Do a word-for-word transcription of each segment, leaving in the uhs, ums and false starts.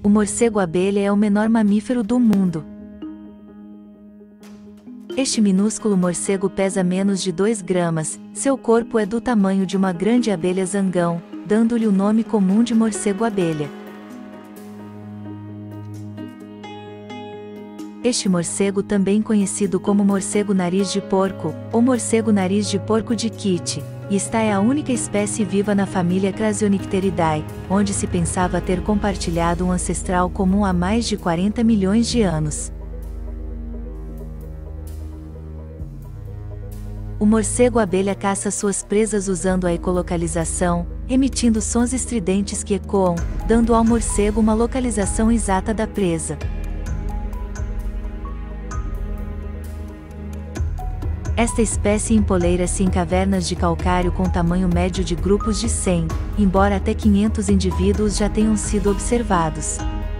O morcego-abelha é o menor mamífero do mundo. Este minúsculo morcego pesa menos de dois gramas, seu corpo é do tamanho de uma grande abelha zangão, dando-lhe o nome comum de morcego-abelha. Este morcego, também conhecido como morcego-nariz de porco, ou morcego-nariz de porco de Kitty, e esta é a única espécie viva na família Crassionycteridae, onde se pensava ter compartilhado um ancestral comum há mais de quarenta milhões de anos. O morcego-abelha caça suas presas usando a ecolocalização, emitindo sons estridentes que ecoam, dando ao morcego uma localização exata da presa. Esta espécie empoleira-se em cavernas de calcário com tamanho médio de grupos de cem, embora até quinhentos indivíduos já tenham sido observados.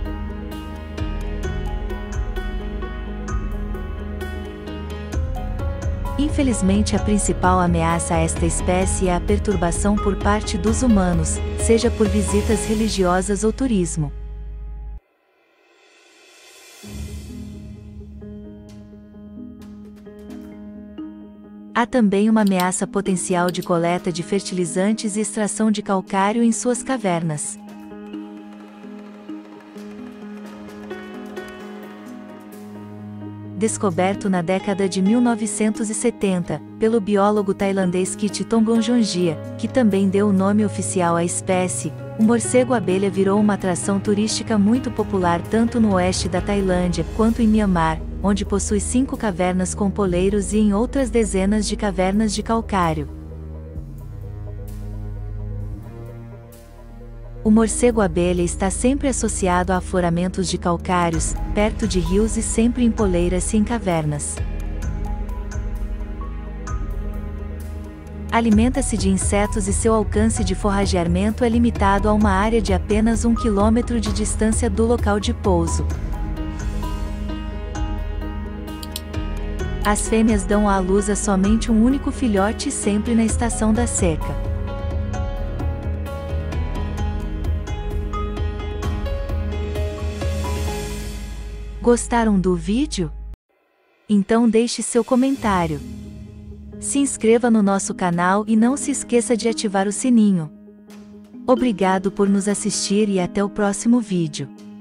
Infelizmente, a principal ameaça a esta espécie é a perturbação por parte dos humanos, seja por visitas religiosas ou turismo. Há também uma ameaça potencial de coleta de fertilizantes e extração de calcário em suas cavernas. Descoberto na década de mil novecentos e setenta, pelo biólogo tailandês Kit Thonglounjongia, que também deu o nome oficial à espécie, o morcego-abelha virou uma atração turística muito popular tanto no oeste da Tailândia quanto em Mianmar, onde possui cinco cavernas com poleiros e em outras dezenas de cavernas de calcário. O morcego-abelha está sempre associado a afloramentos de calcários, perto de rios e sempre em poleiras e em cavernas. Alimenta-se de insetos e seu alcance de forrageamento é limitado a uma área de apenas um quilômetro de distância do local de pouso. As fêmeas dão à luz a somente um único filhote sempre na estação da seca. Gostaram do vídeo? Então deixe seu comentário. Se inscreva no nosso canal e não se esqueça de ativar o sininho. Obrigado por nos assistir e até o próximo vídeo.